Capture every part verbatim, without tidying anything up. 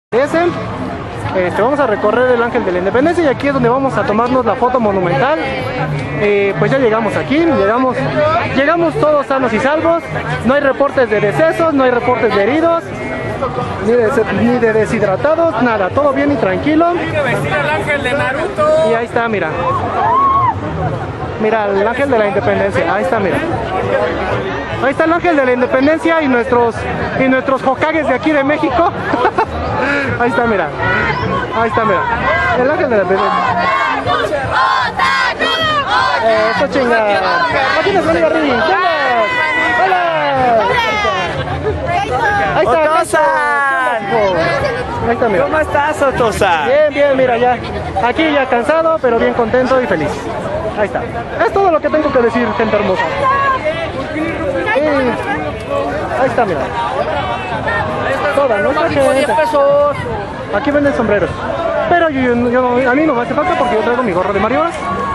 Este, vamos a recorrer el Ángel de la Independencia y aquí es donde vamos a tomarnos la foto monumental. Eh, pues ya llegamos aquí, llegamos, llegamos todos sanos y salvos, no hay reportes de decesos, no hay reportes de heridos, ni de, ni de deshidratados, nada, todo bien y tranquilo. Y ahí está, mira. Mira, el Ángel de la Independencia, ahí está, mira. Ahí está el Ángel de la Independencia y nuestros, y nuestros Hokages de aquí de México. Ahí está, mira. Ahí está, mira. El Ángel de la Independencia. Eh, eso chinga. Aquí nos van a arriba. ¡Hola! Ahí está, Otosan. Ahí está, mira. ¿Cómo estás, Otosan? Bien, bien, mira, ya. Aquí ya cansado, pero bien contento y feliz. Ahí está. Es todo lo que tengo que decir, gente hermosa. Y ahí está, mira. Toda nuestra gente. Aquí venden sombreros. Pero yo, yo, yo, a mí no me hace falta porque yo traigo mi gorro de Mario Bros.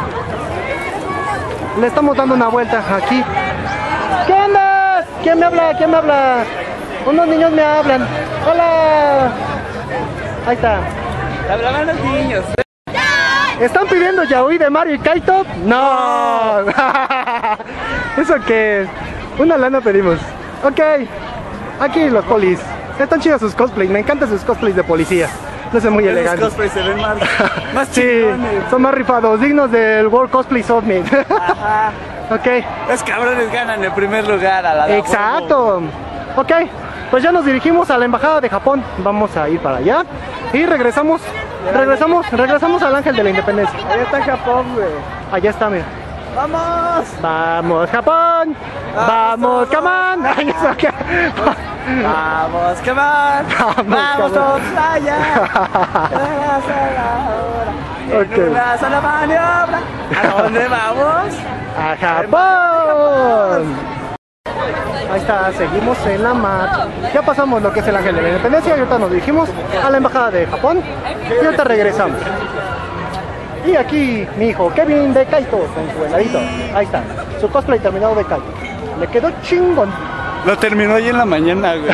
Le estamos dando una vuelta aquí. ¿Qué onda? ¿Quién me habla? ¿Quién me habla? Unos niños me hablan. Hola. Ahí está. Hablaban los niños. ¿Están pidiendo yaoi de Mario y Kaito? No. ¿Eso qué es? Una lana pedimos. Ok. Aquí los polis. Están chidos sus cosplays. Me encantan sus cosplays de policía. No sé, muy elegantes. Los cosplays se ven más, más sí, chingones. Son más rifados, dignos del World Cosplay Summit. Ajá. Ok. Los cabrones ganan el primer lugar a la Exacto. Ok. Pues ya nos dirigimos a la embajada de Japón. Vamos a ir para allá. Y regresamos. Regresamos, regresamos al Ángel de la Independencia. Allá está Japón, güey. Allá está, mira. ¡Vamos! ¡Vamos, Japón! ¡Vamos, come on! ¡Vamos, come on! ¡Vamos todos allá! Ok. En una sola maniobra. ¿A dónde vamos? ¡A Japón! Ahí está, seguimos en la mapa. Ya pasamos lo que es el Ángel de la Independencia y ahorita nos dirigimos a la embajada de Japón y ahorita regresamos. Y aquí mi hijo Kevin de Kaito con su heladito. Ahí está, su cosplay terminado de Kaito. Le quedó chingón. Lo terminó hoy en la mañana, güey.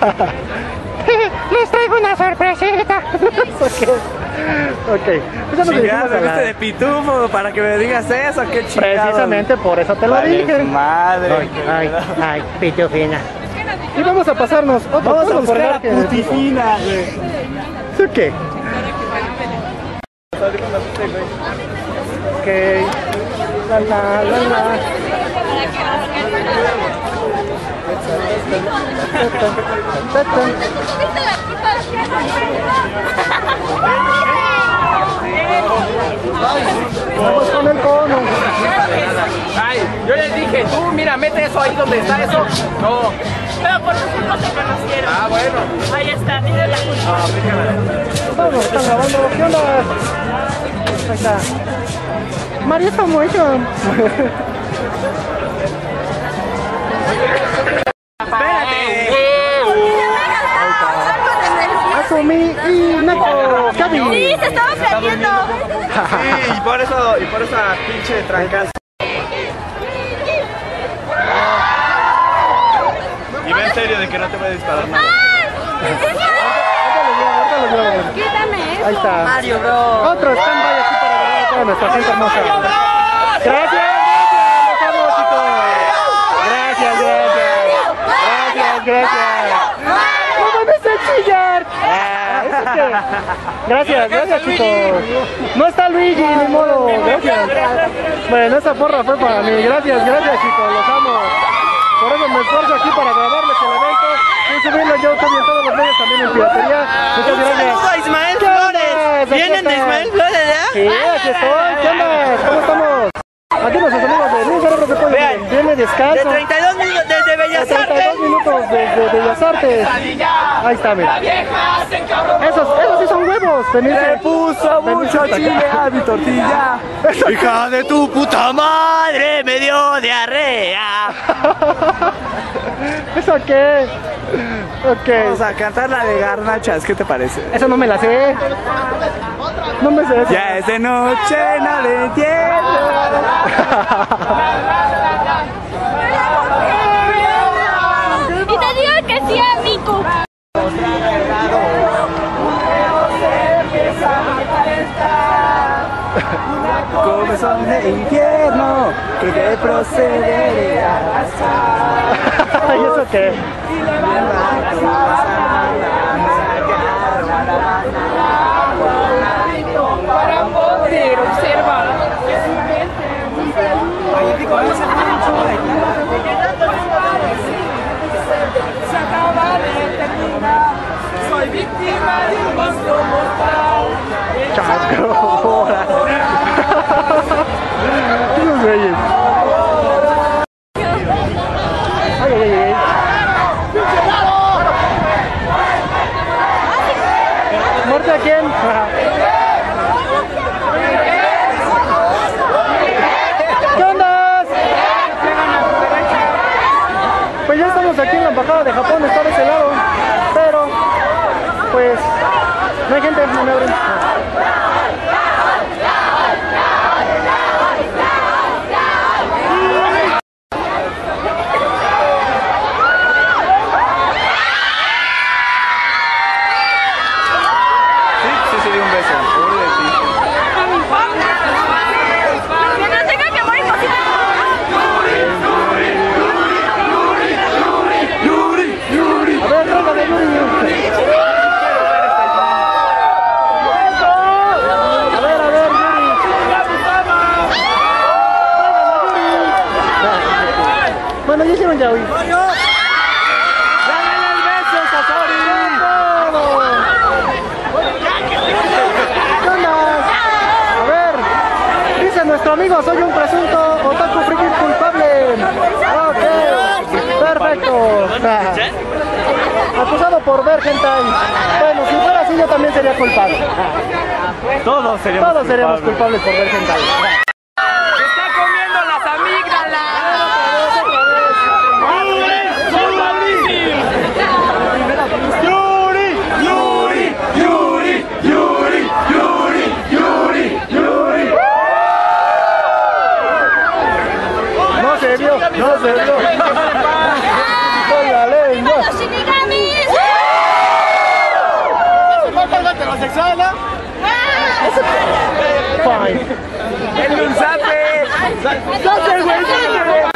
Les traigo una sorpresita. Ok, ok. Pues ya nos dirigimos a la... de pitufo para que me digas eso, qué chingado. Precisamente por eso te lo vale, dije. Madre. Ay, ay, ay, pitufina. Y vamos a pasarnos otro Vamos a buscar por a putifina, güey. ¿Sí o qué? Ok. La la la la. Vamos con el cono. Ay, yo les dije, tú mira, mete eso ahí donde está eso. No. Pero por eso no te conocieron. Ah, bueno. Ahí está, tiene la culpa. Vamos, están grabando. ¿Qué onda? Ahí está. Mario está mucho. Asumi y Neko, Kabi. Sí, se estaba prendiendo. Sí, y por eso, y por esa pinche trancazo. Y ve en serio de que no te voy a disparar nada. Quítame eso. Ahí está. Mario, bro. Otro stand-by aquí para grabar a toda nuestra gente hermosa. Gracias, gracias, los amo, chicos. Gracias, gracias. Gracias, gracias. ¡No van a chillar! Ah, ¿eso qué? Gracias, gracias, chicos. No está Luigi, ni modo. Gracias. Bueno, esa porra fue para mí. Gracias, gracias, chicos. Los amo. Por eso me esfuerzo aquí para grabarles el evento y subirlo yo también en todos los medios, también en piratería. Muchas gracias. ¡Saludos a Ismael Flores! ¿Vienen de Ismael Flores, ya? Sí, aquí estoy. ¿Qué onda? ¿Cómo estamos? Aquí nuestros amigos de Luis Guerrero que pueden. Viene descalzo. De treinta y dos minutos desde Bellas De treinta y dos Artes. minutos desde Bellas Artes. Ahí está, mira. Esos, esos sí son huevos. Venirse. Le puso mucho chile a mi tortilla. Hija de tu puta madre, me dio diarrea. ¿Eso qué? Ok. Vamos a cantar la de garnachas, ¿qué te parece? Eso no me la sé. No me sé eso. Ya es de noche, no le entiendo. Y te digo que sí a Miku. Comezón de infierno, creo que procederé a pasar. ¿Y eso qué? Para poder observar. Se acaba de terminar. Soy víctima de un monstruo mortal. Chasco. Esos güeyes. Ay, ay, ay. ¿Muerte a quién? ¿Qué onda? Pues ya estamos aquí en la embajada de Japón, está de ese lado, pero pues no hay gente, no me abren. Que no tenga que morir cosita. A ver, tráigame Yuri. A ver, a ver, Yuri. Bueno, ya hicieron yaoi. ¡Dale el beso, Sasori! ¿Qué onda? A ver, dice nuestro amigo, soy un presunto otaku friki culpable. Ok, perfecto. Acusado por ver hentai. Bueno, si fuera así yo también sería culpable. Todos seríamos Todos seríamos culpables por ver hentai. Se está comiendo las amígdalas. ¡Yuri! ¡Yuri! ¡Yuri! ¡Yuri! ¡Yuri! ¡Yuri! ¡Yuri! No se vio, no se vio. Con la lengua. ¡Los shinigamis! heterosexual, ¿no? Fine. ¡El un zape! ¡Salte, güey! ¡Salte, güey!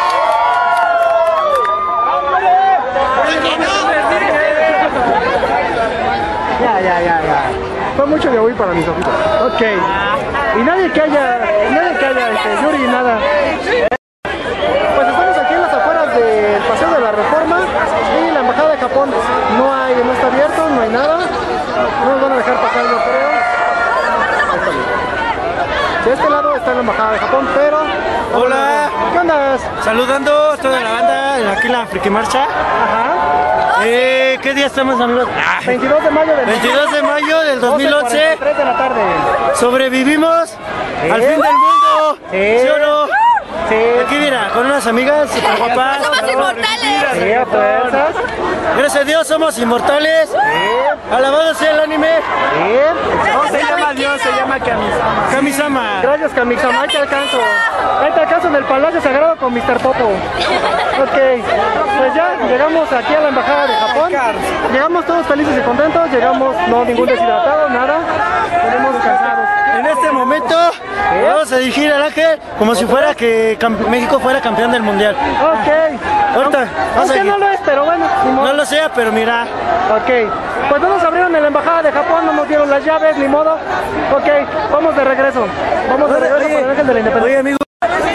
Ya, ya, ya, ya. Fue mucho de hoy para mis ojitos. Ok. Y nadie que haya, nadie que haya, este, Yuri, nada. Pues estamos aquí en las afueras del Paseo de la Reforma y la Embajada de Japón. No hay, no está abierto, no hay nada. No nos van a dejar pasar, yo creo. Ahí está bien. De este lado está la Embajada de Japón, pero... Hola. ¿Qué onda? Saludando a toda la banda aquí en la Friki Marcha. Ajá. Eh, ¿Qué día estamos, amigos? Ah, veintidós de mayo del veintidós de mayo del dos mil once. tres de la tarde. Sobrevivimos al fin del mundo. Sí. ¿Sí o no? Sí. Aquí mira, con unas amigas super guapas. ¡Somos inmortales! Sí, a fuerzas. Gracias a Dios somos inmortales. Sí. Alabado sea el anime. Sí. No se llama Dios, se llama Kamisama. Kamisama. Gracias, Kamisama. Ahí te alcanzo. Ahí te alcanzo en el Palacio Sagrado con mister Popo. Ok. Pues ya llegamos aquí a la Embajada de Japón. Llegamos todos felices y contentos. Llegamos, no ningún deshidratado, nada. Venimos cansados. En este momento vamos a dirigir al Ángel como si fuera que cam- México fuera campeón del mundial. Ok. Ahorita, vas Aunque aquí. no lo es, pero bueno. ni modo. No lo sé, pero mira. Ok, pues no nos abrieron en la Embajada de Japón, no nos dieron las llaves, ni modo. Ok, vamos de regreso. Vamos de regreso para el Ángel de la Independencia. Oye, amigo.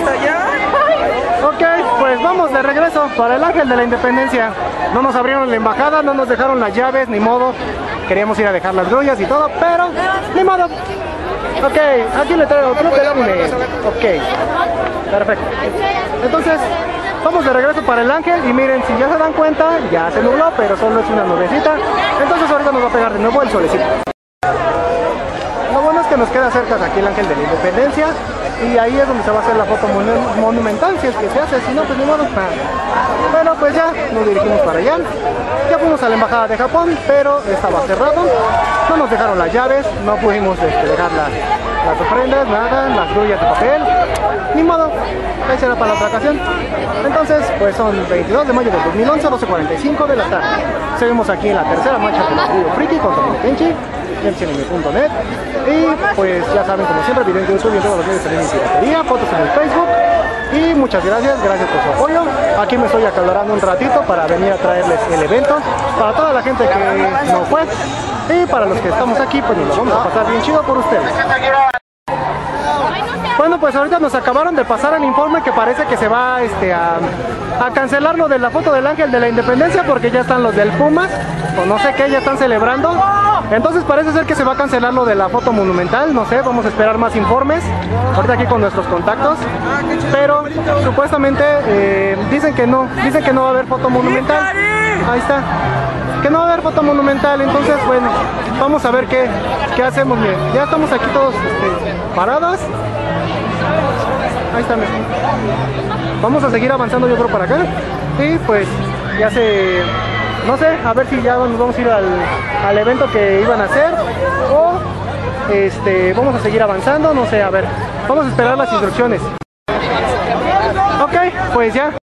Ok, pues vamos de regreso para el Ángel de la Independencia. No nos abrieron la embajada, no nos dejaron las llaves, ni modo. Queríamos ir a dejar las grullas y todo, pero ni modo. Ok, aquí le traigo club del anime. Ok, perfecto. Entonces, vamos de regreso para el Ángel y miren, si ya se dan cuenta, ya se nubló, pero solo es una nubecita. Entonces ahorita nos va a pegar de nuevo el solecito. Lo bueno es que nos queda cerca aquí el Ángel de la Independencia y ahí es donde se va a hacer la foto monu- monumental, si es que se hace, si no, pues ni modo. Bueno, pues ya nos dirigimos para allá. Ya fuimos a la Embajada de Japón, pero estaba cerrado. No nos dejaron las llaves, no pudimos este, dejar la- las ofrendas, nada, las grullas de papel. Ni modo, ahí será para la otra ocasión. Entonces, pues son veintidós de mayo del dos mil once, doce cuarenta y cinco de la tarde. Seguimos aquí en la tercera marcha del Río Friki con Tommy Kenchi. emcineme punto net. Y pues ya saben, como siempre, videos de YouTube y en todos los medios de piratería, fotos en el Facebook. Y muchas gracias, gracias por su apoyo. Aquí me estoy acalorando un ratito para venir a traerles el evento. Para toda la gente que no fue. Y para los que estamos aquí, pues nos lo vamos a pasar bien chido por ustedes. Bueno, pues ahorita nos acabaron de pasar el informe que parece que se va este, a, a cancelar lo de la foto del Ángel de la Independencia porque ya están los del Pumas, o no sé qué, ya están celebrando. Entonces parece ser que se va a cancelar lo de la foto monumental, no sé, vamos a esperar más informes, ahorita aquí con nuestros contactos. Pero supuestamente eh, dicen que no, dicen que no va a haber foto monumental. Ahí está. Que no va a haber foto monumental, entonces bueno, vamos a ver qué, qué hacemos. Bien, ya estamos aquí todos este, parados. Ahí está, mira. Vamos a seguir avanzando yo creo para acá. Y pues ya se... no sé, a ver si ya nos vamos a ir al, al evento que iban a hacer. O este, vamos a seguir avanzando, no sé, a ver. Vamos a esperar las instrucciones. Ok, pues ya.